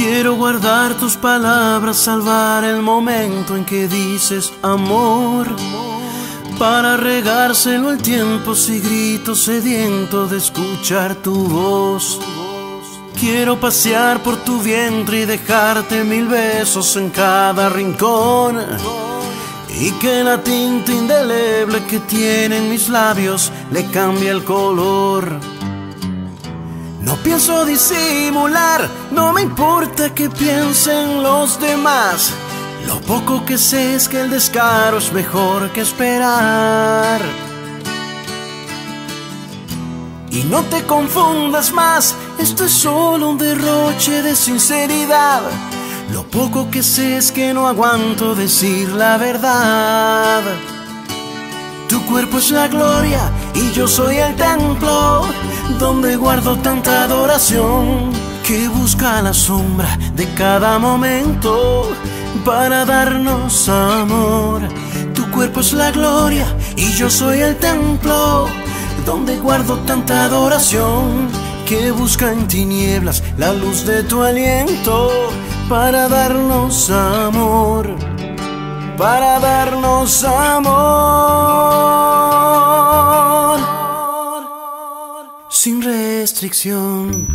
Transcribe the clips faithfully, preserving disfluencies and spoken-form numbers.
Quiero guardar tus palabras, salvar el momento en que dices amor, para regárselo el tiempo si grito sediento de escuchar tu voz. Quiero pasear por tu vientre y dejarte mil besos en cada rincón, y que la tinta indeleble que tienen mis labios le cambie el color. No pienso disimular, no me importa que piensen los demás. Lo poco que sé es que el descaro es mejor que esperar. Y no te confundas más, esto es solo un derroche de sinceridad. Lo poco que sé es que no aguanto decir la verdad. Tu cuerpo es la gloria y yo soy el templo donde guardo tanta adoración, que busca la sombra de cada momento para darnos amor. Tu cuerpo es la gloria y yo soy el templo donde guardo tanta adoración, que busca en tinieblas la luz de tu aliento para darnos amor, para darnos amor sin restricción.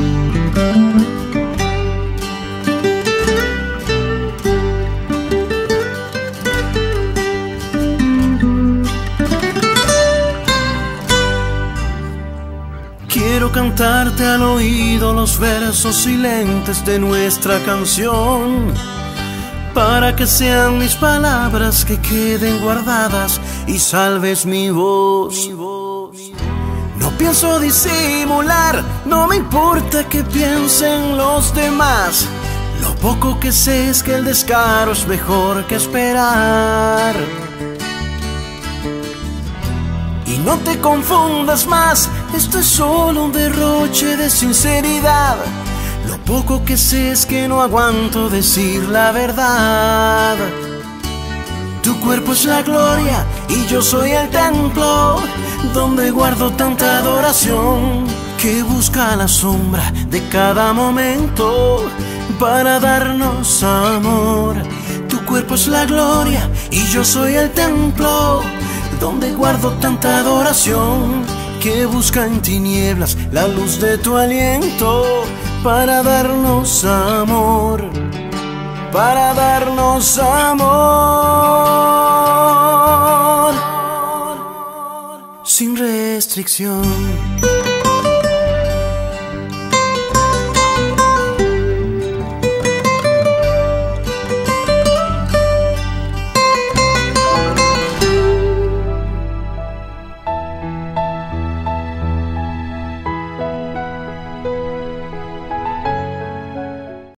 Quiero cantarte al oído los versos silentes de nuestra canción, para que sean mis palabras que queden guardadas y salves mi voz. No pienso disimular, no me importa que piensen los demás. Lo poco que sé es que el descaro es mejor que esperar. Y no te confundas más, esto es solo un derroche de sinceridad. Lo poco que sé es que no aguanto decir la verdad. Tu cuerpo es la gloria y yo soy el templo donde guardo tanta adoración, que busca la sombra de cada momento para darnos amor. Tu cuerpo es la gloria y yo soy el templo donde guardo tanta adoración, que busca en tinieblas la luz de tu aliento para darnos amor, para darnos amor sin restricción.